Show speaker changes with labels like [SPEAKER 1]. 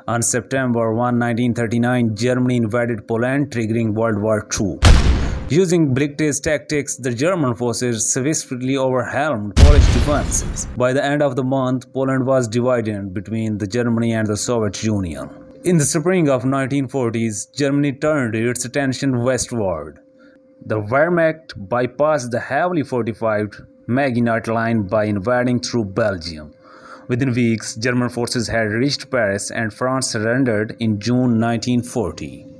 [SPEAKER 1] On September 1, 1939, Germany invaded Poland, triggering World War II. Using blitzkrieg tactics, the German forces swiftly overwhelmed Polish defenses. By the end of the month, Poland was divided between Germany and the Soviet Union. In the spring of 1940s, Germany turned its attention westward. The Wehrmacht bypassed the heavily fortified Maginot Line by invading through Belgium. Within weeks, German forces had reached Paris and France surrendered in June 1940.